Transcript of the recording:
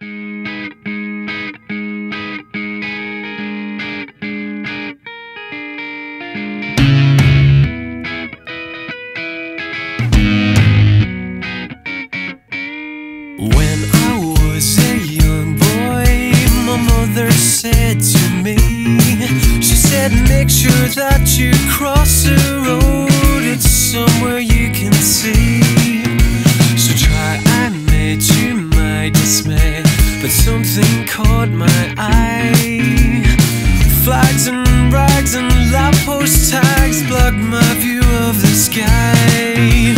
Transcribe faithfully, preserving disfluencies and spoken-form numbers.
When I was a young boy, my mother said to me, she said, make sure that you cross the road, it's somewhere you can see. So try, I made to my dismay, but something caught my eye. Flags and rags and lamppost tags blocked my view of the sky.